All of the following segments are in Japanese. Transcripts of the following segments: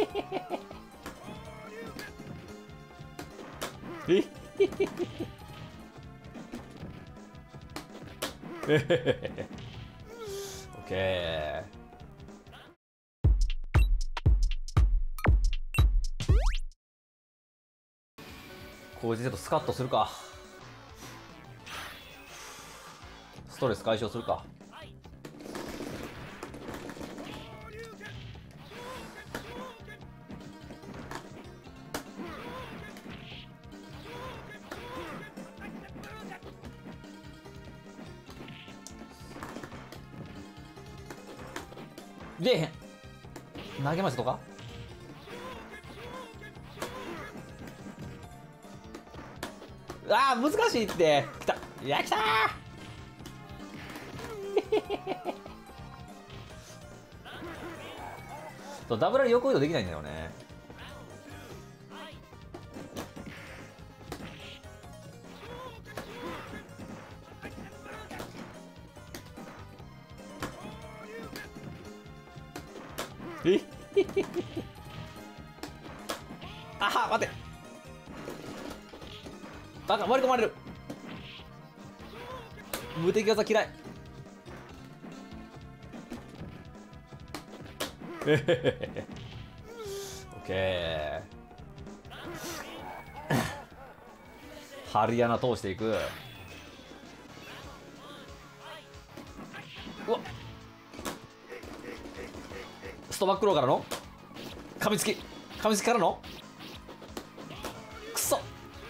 えオッケー。こいつちょっとスカッとするか。ストレス解消するか。出えへん。投げましたとか。あー難しいって。きた。いや、きたーダブル横移動できないんだよね。えあは待って。バカ割り込まれる。無敵技嫌い。オッケー。針穴通していく。うわっ、ストバックローからの噛みつきからのくそ。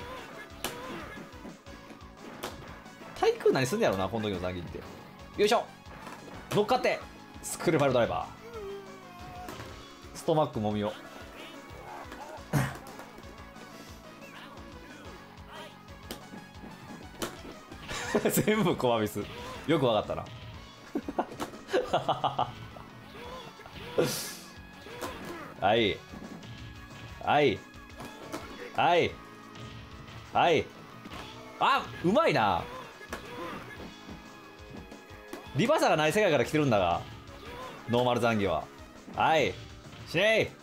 対空何すんねやろなこの時の残機って。よいしょ、乗っかってスクールファイルドライバー。ストマックもみよ。全部コアミス。よくわかったな。はいはいはいはい。あ、うまいな。リバーサがない世界から来てるんだが、ノーマル残機は。はいしねい。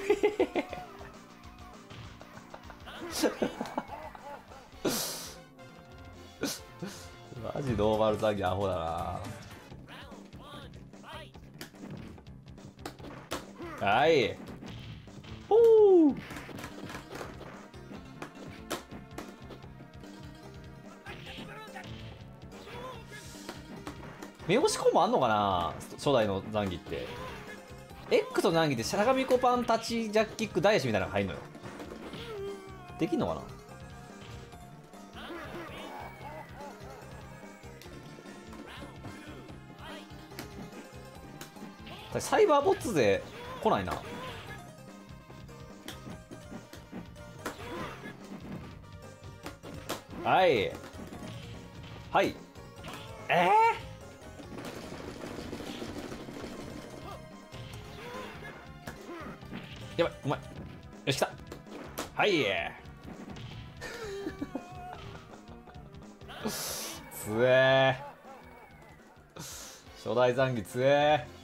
マジノーマル残機アホだな。はいほー。目押しコンボあんのかな初代の残機って。X の残機ってしゃがみコパン立ちジャッキックダイヤシみたいなのが入んのよ。できんのかな。サイバーボッツ勢来ないな。はいはいやばい、うまい。よし、来た。はいつえー。初代残機つえー。